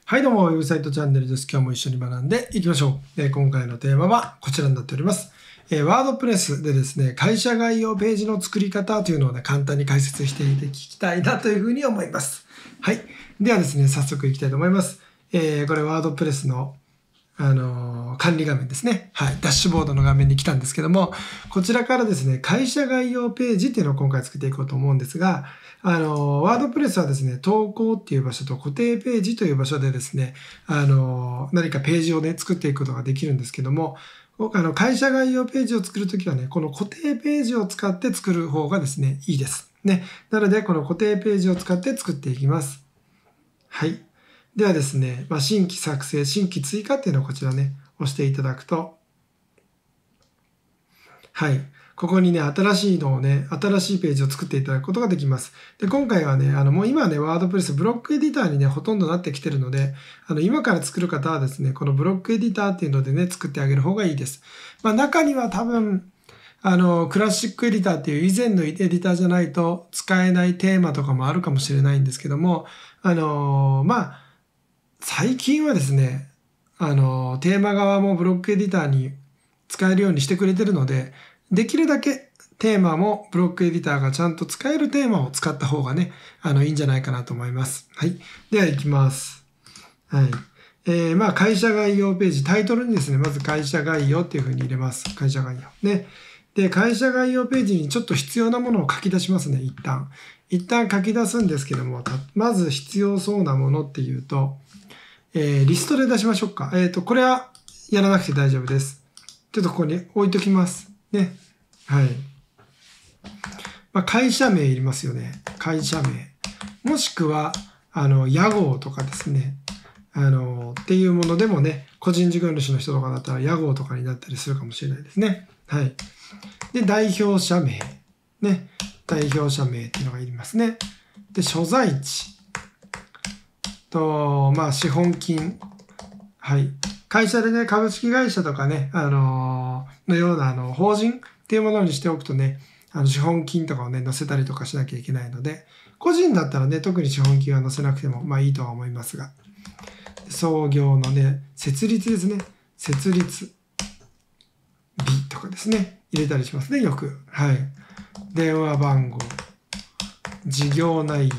はいどうも、ウェブサイトチャンネルです。今日も一緒に学んでいきましょう。今回のテーマはこちらになっております。ワードプレスでですね、会社概要ページの作り方というのをね、簡単に解説していて聞きたいなというふうに思います。はい。ではですね、早速いきたいと思います。これワードプレスの管理画面ですね。はい。ダッシュボードの画面に来たんですけども、こちらからですね、会社概要ページっていうのを今回作っていこうと思うんですが、ワードプレスはですね、投稿っていう場所と固定ページという場所でですね、何かページをね、作っていくことができるんですけども、会社概要ページを作るときはね、この固定ページを使って作る方がですね、いいです。ね。なので、この固定ページを使って作っていきます。はい。ではですね、新規作成、新規追加っていうのをこちらね、押していただくと、はい。ここにね、新しいページを作っていただくことができます。で、今回はね、もう今はね、ワードプレスブロックエディターにね、ほとんどなってきてるので、今から作る方はですね、このブロックエディターっていうのでね、作ってあげる方がいいです。中には多分、クラシックエディターっていう以前のエディターじゃないと使えないテーマとかもあるかもしれないんですけども、最近はですね、テーマ側もブロックエディターに使えるようにしてくれてるので、できるだけテーマもブロックエディターがちゃんと使えるテーマを使った方がね、いいんじゃないかなと思います。はい。では行きます。はい。会社概要ページ、タイトルにですね、まず会社概要っていう風に入れます。会社概要。ね。で、会社概要ページにちょっと必要なものを書き出しますね、一旦。一旦書き出すんですけども、まず必要そうなものっていうと、リストで出しましょうか。これはやらなくて大丈夫です。ちょっとここに置いときます。ね。はい。会社名いりますよね。会社名。もしくは、屋号とかですね。っていうものでもね、個人事業主の人とかだったら屋号とかになったりするかもしれないですね。はい。で、代表者名。ね。代表者名っていうのがいりますね。で、所在地。と、資本金。はい。会社でね、株式会社とかね、のような法人っていうものにしておくとね、資本金とかをね、載せたりとかしなきゃいけないので、個人だったらね、特に資本金は載せなくても、いいとは思いますが。創業のね、設立ですね。設立日とかですね、入れたりしますね、よく。はい。電話番号、事業内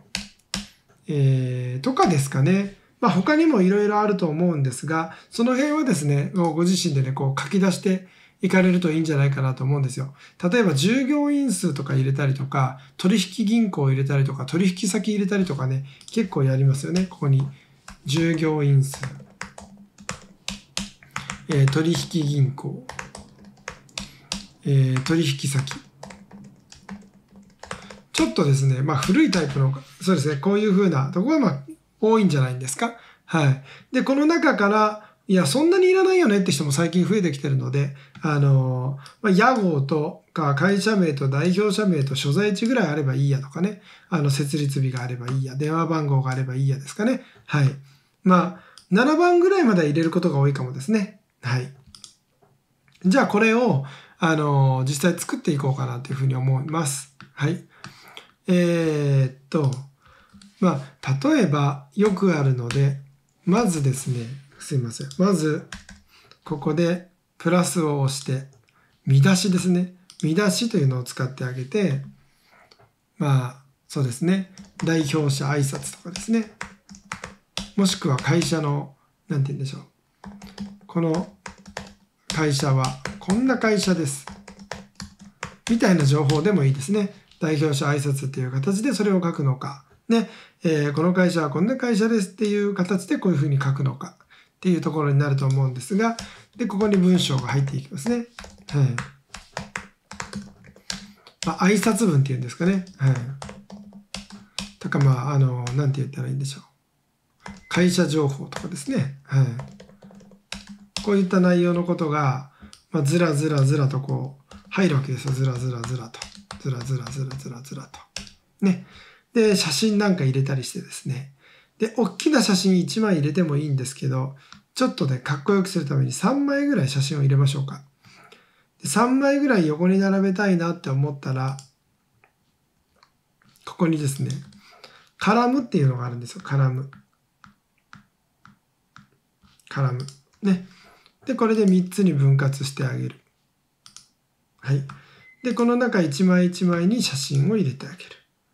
容、とかですかね。他にもいろいろあると思うんですが、その辺はですね、ご自身でね、こう書き出していかれるといいんじゃないかなと思うんですよ。例えば従業員数とか入れたりとか、取引銀行入れたりとか、取引先入れたりとかね、結構やりますよね。ここに従業員数、取引銀行、取引先。ちょっとですね、古いタイプの、そうですね、こういう風なところが多いんじゃないんですか。はい。で、この中から、いや、そんなにいらないよねって人も最近増えてきてるので、屋号とか会社名と代表者名と所在地ぐらいあればいいやとかね、設立日があればいいや、電話番号があればいいやですかね。はい。7番ぐらいまでは入れることが多いかもですね。はい。じゃあ、これを、実際作っていこうかなというふうに思います。はい。例えばよくあるので、まずですね、すいません。まず、ここでプラスを押して、見出しですね。見出しというのを使ってあげて、そうですね。代表者挨拶とかですね。もしくは会社の、なんて言うんでしょう。この会社はこんな会社です。みたいな情報でもいいですね。代表者挨拶っていう形でそれを書くのか。ね。この会社はこんな会社ですっていう形でこういうふうに書くのかっていうところになると思うんですが、で、ここに文章が入っていきますね。はい。挨拶文っていうんですかね。はい。とか、なんて言ったらいいんでしょう。会社情報とかですね。はい。こういった内容のことが、ずらずらずらとこう、入るわけですよ。ずらずらずらと。ずらずらずらずらずらと。ね。で、写真なんか入れたりしてですね。で、大きな写真1枚入れてもいいんですけど、ちょっとね、かっこよくするために3枚ぐらい写真を入れましょうか。で3枚ぐらい横に並べたいなって思ったら、ここにですね、カラムっていうのがあるんですよ。カラム。 カラム。ね。で、これで3つに分割してあげる。はい。で、この中一枚一枚に写真を入れてあげる。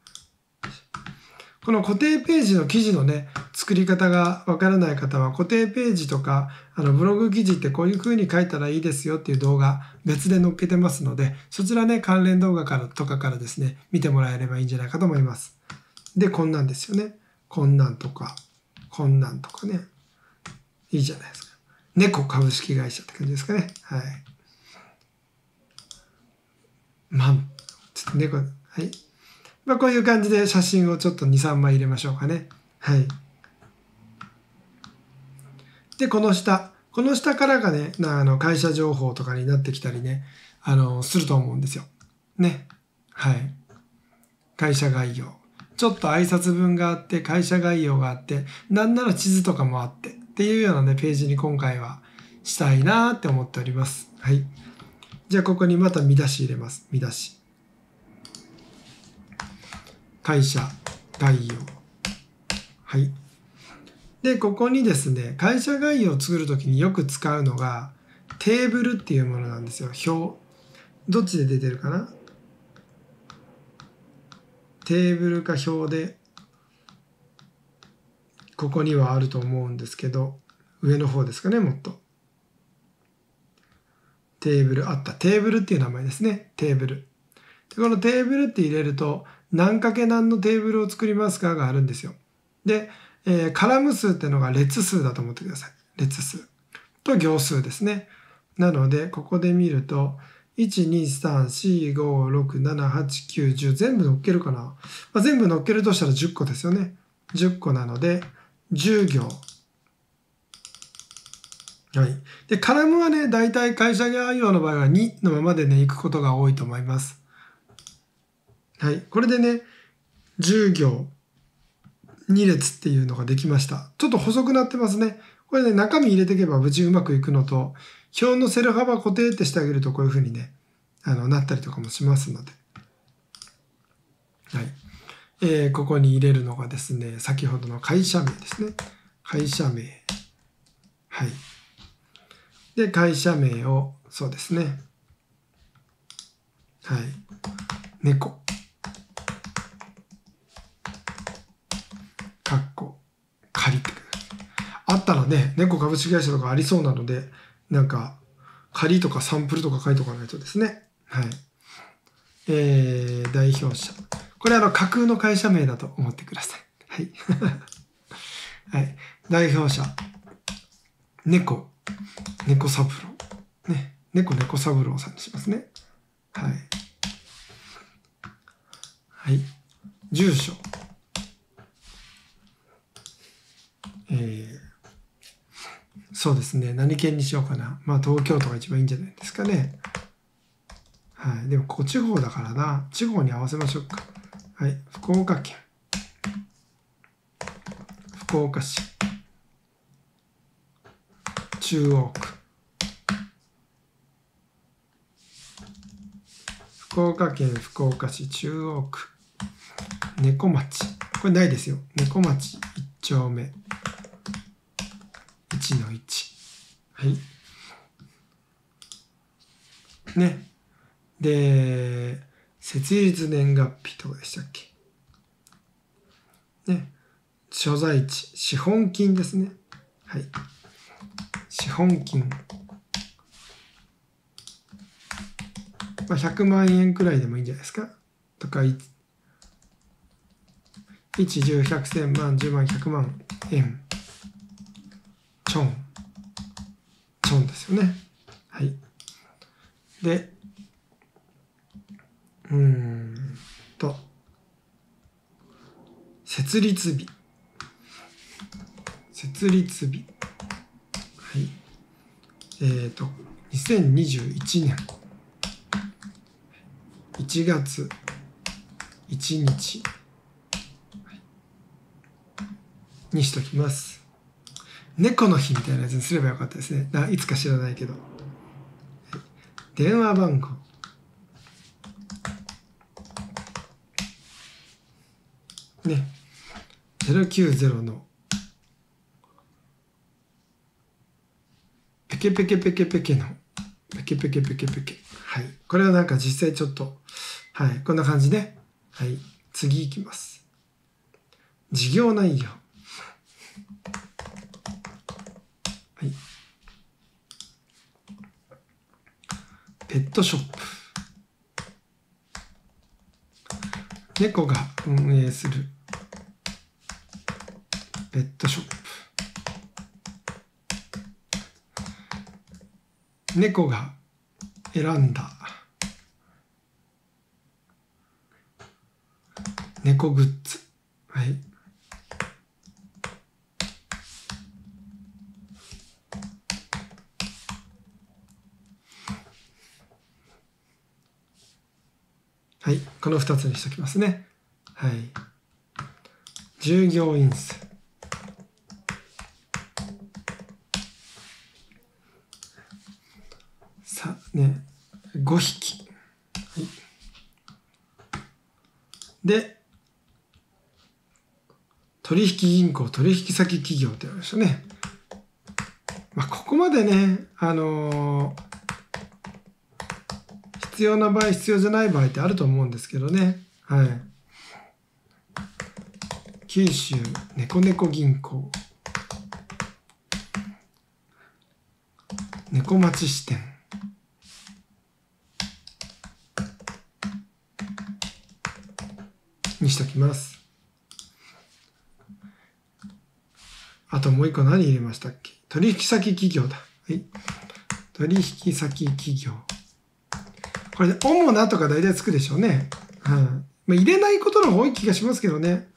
この固定ページの記事のね、作り方がわからない方は、固定ページとか、ブログ記事ってこういう風に書いたらいいですよっていう動画、別で載っけてますので、そちらね、関連動画とかからですね、見てもらえればいいんじゃないかと思います。で、こんなんですよね。こんなんとか、こんなんとかね。いいじゃないですか。猫株式会社って感じですかね。はい。ちょっと猫、はい。こういう感じで写真をちょっと2、3枚入れましょうかね。はい。で、この下からがね、会社情報とかになってきたりね、すると思うんですよ。ね。はい。会社概要。ちょっと挨拶文があって、会社概要があって、なんなら地図とかもあって、っていうようなね、ページに今回はしたいなって思っております。はい。じゃあ、ここにまた見出し入れます。見出し。会社概要。はい。で、ここにですね、会社概要を作るときによく使うのが、テーブルっていうものなんですよ。表。どっちで出てるかな？テーブルか表で、ここにはあると思うんですけど、上の方ですかね、もっと。テーブル、あった。テーブルっていう名前ですね。テーブル。で、このテーブルって入れると、何かけ何のテーブルを作りますかがあるんですよ。で、カラム数っていうのが列数だと思ってください。列数。と行数ですね。なので、ここで見ると、1、2、3、4、5、6、7、8、9、10全部乗っけるかな。全部乗っけるとしたら10個ですよね。10個なので、10行。はい。で、カラムはね、だいたい会社概要の場合は2のままでね、行くことが多いと思います。はい。これでね、10行2列っていうのができました。ちょっと細くなってますね。これね、中身入れていけば無事うまくいくのと、表のセル幅固定ってしてあげるとこういうふうにね、なったりとかもしますので。はい。ここに入れるのがですね、先ほどの会社名ですね。会社名。はい。で、会社名を、そうですね。はい。猫。かっこ、借りてください。あったらね、猫株式会社とかありそうなので、なんか、仮とかサンプルとか書いておかないとですね。はい。代表者。これ架空の会社名だと思ってください。はい。はい。代表者。猫三郎。ね。猫三郎さんにしますね。はい。はい。住所。そうですね。何県にしようかな。東京都が一番いいんじゃないですかね。はい。でも、ここ地方だからな。地方に合わせましょうか。はい。福岡県。福岡市。中央区。福岡県福岡市中央区。猫町。これないですよ。猫町1丁目。1-1。はい。ね。で、設立年月日とかでしたっけ。ね。所在地。資本金ですね。はい。資本金。100万円くらいでもいいんじゃないですか。とか、1、10、100、1000万、10万、100万円。チョンですよね。はい。で、設立日。設立日。はい。2021年1月1日にしときます。猫の日みたいなやつにすればよかったですね。いつか知らないけど。電話番号。ね。090のペケペケペケペケの、ペケペケペケペケ。はい。これはなんか実際ちょっと、はい。こんな感じで、はい。次いきます。事業内容。はい。ペットショップ。猫が運営するペットショップ。猫が選んだ猫グッズ。はい。はい。この2つにしときますね。はい。従業員数。さあね、5匹。はい。で、取引銀行、取引先企業ってありましたね。まあ、ここまでね、必要な場合、必要じゃない場合ってあると思うんですけどね。はい。九州猫猫銀行。猫町支店。にしときます。あともう一個何入れましたっけ？取引先企業だ。はい。取引先企業。これで主なとか大体つくでしょうね。まあ、入れないことの方が多い気がしますけどね。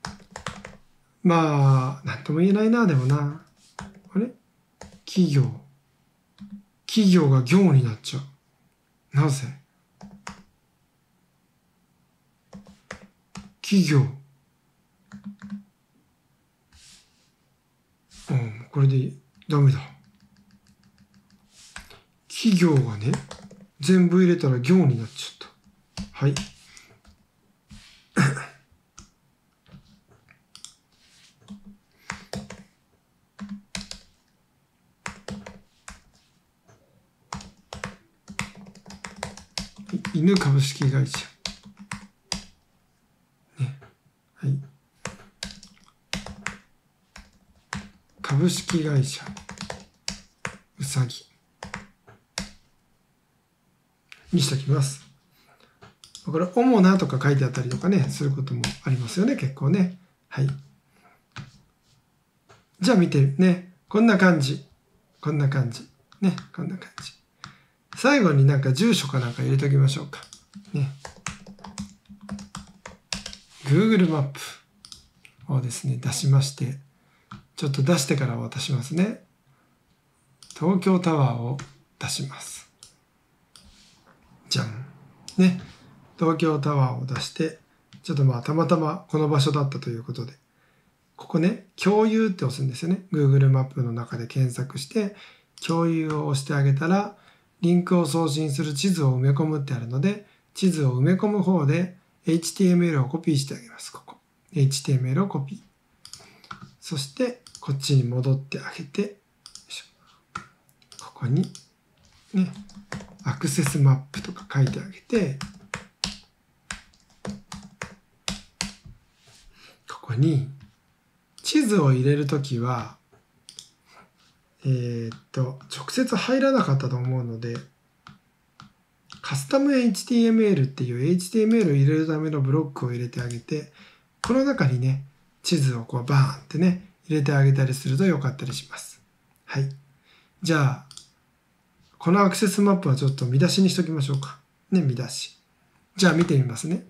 まあ、なんとも言えないな、でもな。あれ？企業。企業が業になっちゃう。なぜ？企業。これでダメだ。企業がね、全部入れたら業になっちゃった。はい。犬株式会社。ね。はい。株式会社。うさぎ。にしておきます。これ、主なとか書いてあったりとかね、することもありますよね、結構ね。はい。じゃあ見てね、こんな感じ。こんな感じ。ね、こんな感じ。最後になんか住所かなんか入れておきましょうか。ね。Google マップをですね、出しまして、ちょっと出してから渡しますね。東京タワーを出します。じゃん。ね。東京タワーを出して、ちょっとまあたまたまこの場所だったということで、ここね、共有って押すんですよね。Google マップの中で検索して、共有を押してあげたら、リンクを送信する地図を埋め込むってあるので、地図を埋め込む方で HTML をコピーしてあげます。ここ。HTML をコピー。そして、こっちに戻ってあげて、ここに、ね、アクセスマップとか書いてあげて、ここに、地図を入れるときは、直接入らなかったと思うので、カスタム HTML っていう HTML を入れるためのブロックを入れてあげて、この中にね、地図をこうバーンってね、入れてあげたりすると良かったりします。はい。じゃあ、このアクセスマップはちょっと見出しにしときましょうか。ね、見出し。じゃあ見てみますね。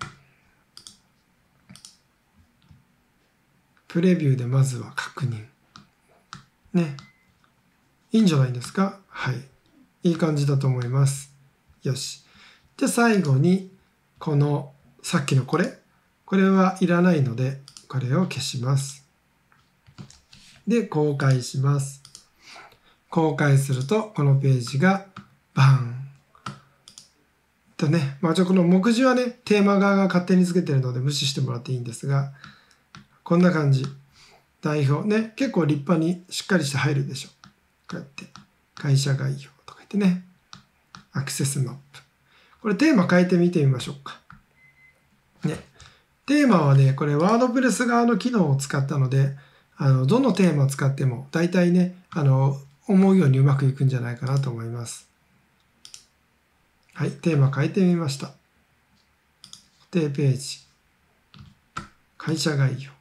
プレビューでまずは確認。ね。いいんじゃないですか？はい。いい感じだと思います。よし。で、最後に、この、さっきのこれはいらないので、これを消します。で、公開します。公開すると、このページが、バーン。とね、まあこの目次はね、テーマ側が勝手につけてるので無視してもらっていいんですが、こんな感じ。代表ね、結構立派にしっかりして入るでしょ。こうやって。 会社概要とか言ってね、アクセスマップ。これテーマ変えてみてみましょうか。ね。テーマはね、これワードプレス側の機能を使ったので、どのテーマを使っても大体ね、思うようにうまくいくんじゃないかなと思います。はい、テーマ変えてみました。固定ページ。会社概要。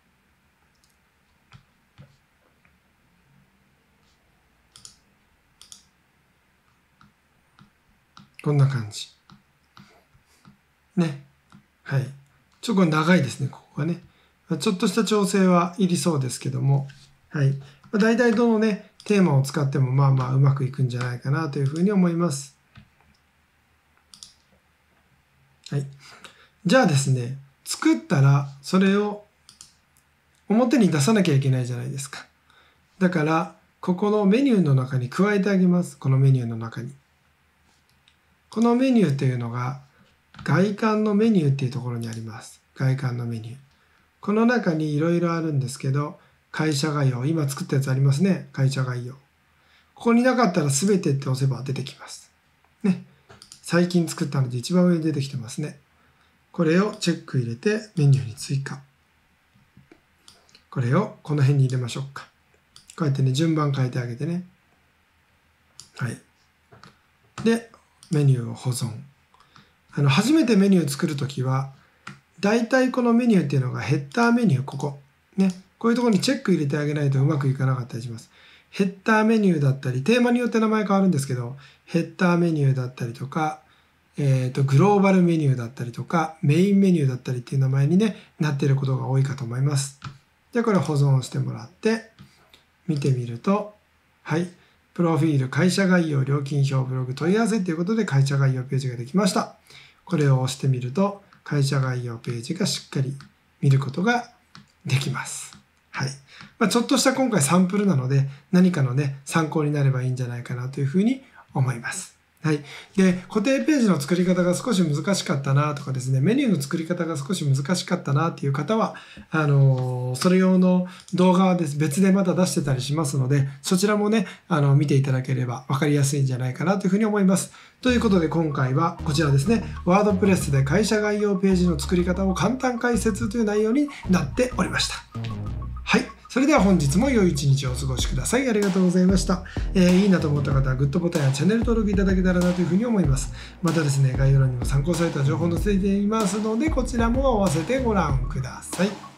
こんな感じ。ね。はい。これ長いですね、ここがね。ちょっとした調整はいりそうですけども、はい。大体どのね、テーマを使ってもまあまあうまくいくんじゃないかなというふうに思います。はい。じゃあですね、作ったらそれを表に出さなきゃいけないじゃないですか。だから、ここのメニューの中に加えてあげます。このメニューの中に。このメニューというのが、外観のメニューっていうところにあります。外観のメニュー。この中にいろいろあるんですけど、会社概要。今作ったやつありますね。会社概要。ここになかったら全てって押せば出てきます。ね。最近作ったので一番上に出てきてますね。これをチェック入れてメニューに追加。これをこの辺に入れましょうか。こうやってね、順番変えてあげてね。はい。で、メニューを保存。初めてメニュー作るときは、だいたいこのメニューっていうのがヘッダーメニュー、ここ。ね。こういうところにチェック入れてあげないとうまくいかなかったりします。ヘッダーメニューだったり、テーマによって名前変わるんですけど、ヘッダーメニューだったりとか、グローバルメニューだったりとか、メインメニューだったりっていう名前にね、なっていることが多いかと思います。で、これ保存してもらって、見てみると、はい。プロフィール、会社概要、料金表、ブログ、問い合わせということで会社概要ページができました。これを押してみると、会社概要ページがしっかり見ることができます。はい。ちょっとした今回サンプルなので、何かのね、参考になればいいんじゃないかなというふうに思います。はい。で、固定ページの作り方が少し難しかったなとかですね、メニューの作り方が少し難しかったなっていう方は、それ用の動画は別でまた出してたりしますので、そちらもね、見ていただければ分かりやすいんじゃないかなというふうに思います。ということで今回はこちらですね、ワードプレスで会社概要ページの作り方を簡単解説という内容になっておりました。はい。それでは本日も良い一日をお過ごしください。ありがとうございました。いいなと思った方はグッドボタンやチャンネル登録いただけたらなというふうに思います。またですね、概要欄にも参考された情報載せていますので、こちらも合わせてご覧ください。